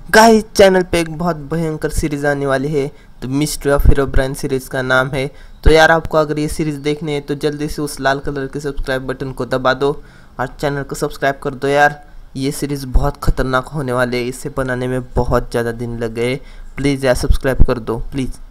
Guys channel पे एक बहुत भयंकर सीरीज आने वाली है। तो मिस्ट्री ऑफ हीरोब्राइन सीरीज का नाम है। तो यार आपको अगर ये सीरीज देखनी है तो जल्दी से उस लाल कलर के सब्सक्राइब बटन को दबा दो और चैनल को सब्सक्राइब कर दो यार। ये सीरीज बहुत खतरनाक होने वाली है, इसे बनाने में बहुत ज़्यादा दिन लग गए। प्लीज़ यार सब्सक्राइब कर दो प्लीज़।